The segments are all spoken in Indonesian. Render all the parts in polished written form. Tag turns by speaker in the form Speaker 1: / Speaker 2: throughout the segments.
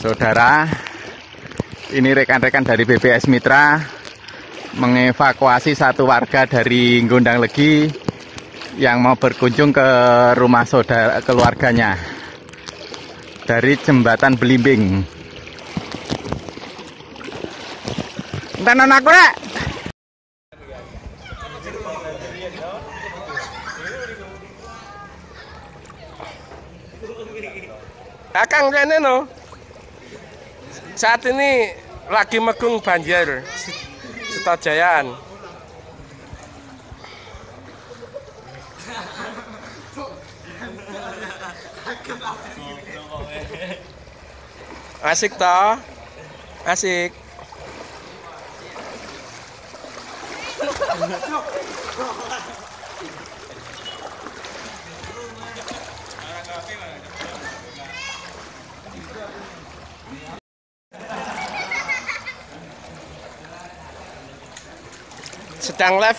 Speaker 1: Saudara, ini rekan-rekan dari BPS Mitra mengevakuasi satu warga dari Gondang Legi yang mau berkunjung ke rumah saudara keluarganya dari Jembatan Belimbing. Tenan aku rek.
Speaker 2: Kakang rene no. Saat ini lagi megung banjir Sutajayan. Asik toh? Asik. Sedang live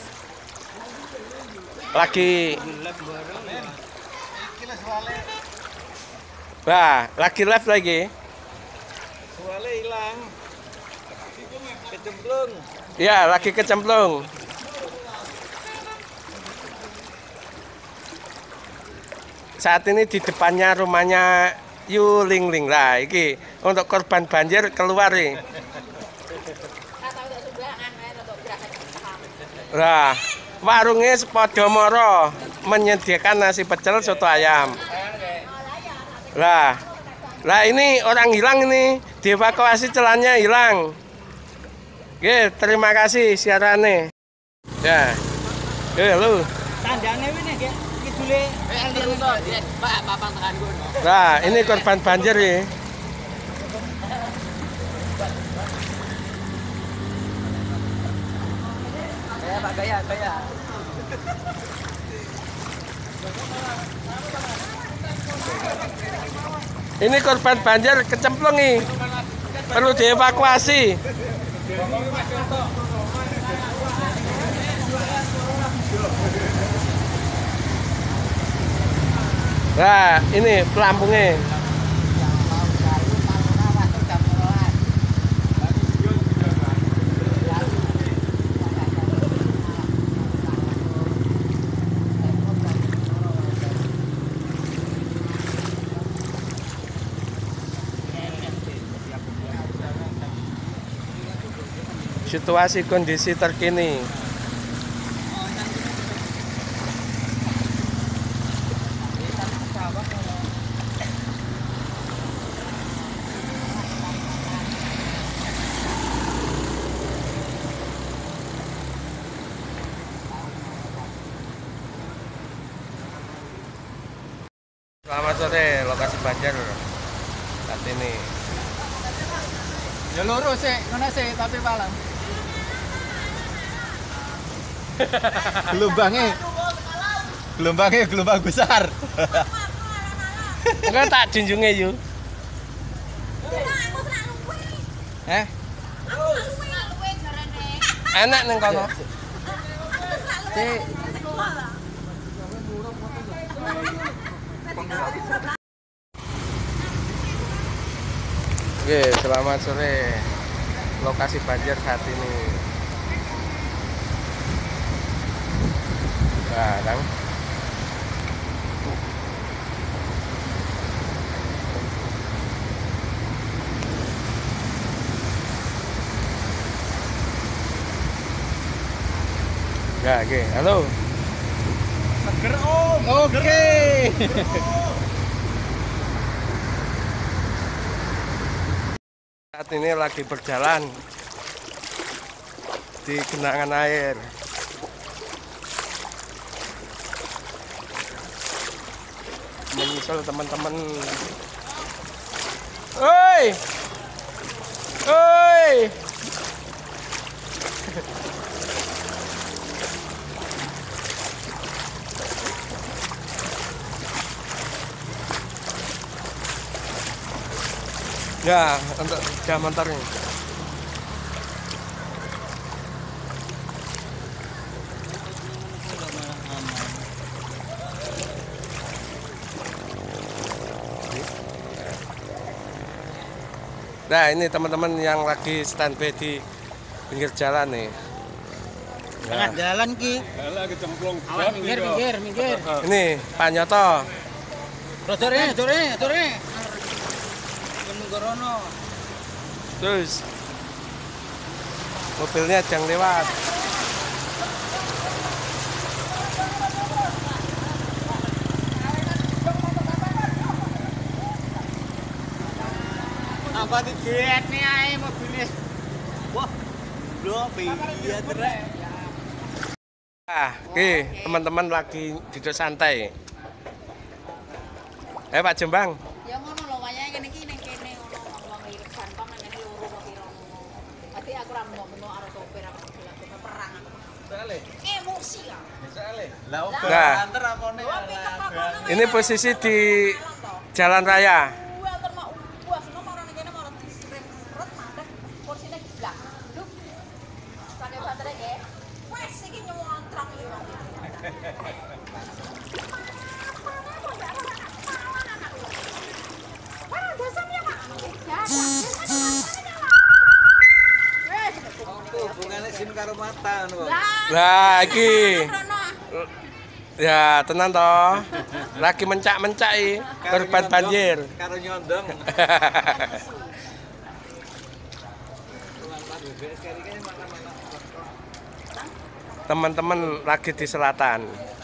Speaker 2: lagi. Wah, lagi live lagi.
Speaker 3: Soalnya hilang. Kecemplung.
Speaker 2: Ya, lagi kecemplung. Saat ini di depannya rumahnya Yu Ling Ling lah. Iki untuk korban banjir keluar nih. Nah, warungnya Sepodomoro menyediakan nasi pecel soto ayam. Lah ini orang hilang ini, dievakuasi celananya hilang. Oke, terima kasih siarannya. Ya, lu.
Speaker 3: Tandane ini nggih, kidule
Speaker 2: Nah, ini korban banjir nih.
Speaker 3: Pak gaya.
Speaker 2: Ini korban banjir kecemplung nih. Perlu dievakuasi. Nah, ini pelampungnya. Situasi kondisi terkini. Selamat sore, lokasi banjir saat ini.
Speaker 3: Ya lurus sih, ngono sih tapi malam.
Speaker 1: Gelombang besar.
Speaker 2: Enggak tak junjungnya yuk. Enak neng kono. Oke, selamat sore. Lokasi banjir saat ini. Nah, Kang. Ya, oke. Halo.
Speaker 3: Seger Om.
Speaker 1: Oke.
Speaker 2: Saat ini lagi berjalan di genangan air. Menyusul teman-teman. Oi! Oi! Ya, untuk jam antarnya. Nah, ini teman-teman yang lagi standby di pinggir jalan nih.
Speaker 3: Tengah jalan ki. Awas minggir, minggir, minggir.
Speaker 2: Ini Pak Nyoto.
Speaker 3: Dore. Menggorono.
Speaker 2: Terus mobilnya jangan lewat.
Speaker 3: Apa diget nih ae mobilnya. Wah. Loh, iya terus.
Speaker 2: Oke, teman-teman lagi duduk santai. Pak Jembang.
Speaker 4: Ya ngono lho, wayahe kene iki ning kene ngono wong ngirim sampah nang kene loro kok pira ngono. Dadi aku ra mau arep sopir aku bilang perang aku.
Speaker 2: Soale.
Speaker 4: Emosi ya.
Speaker 2: Soale.
Speaker 1: Lah
Speaker 2: Nah, ini posisi di jalan raya.
Speaker 4: Gua antar mau gua semua orang ning kene mau disirem seret mandek kursine geblak. Duh. Pakai baterai ya. Wes iki nyuwun truk iki.
Speaker 3: Hubungannya SIM karo mata ngono.
Speaker 2: Lah iki. Ya, tenang toh. Lagi mencak-mencak iki korban banjir.
Speaker 3: Karo nyondong.
Speaker 2: Teman-teman lagi di selatan.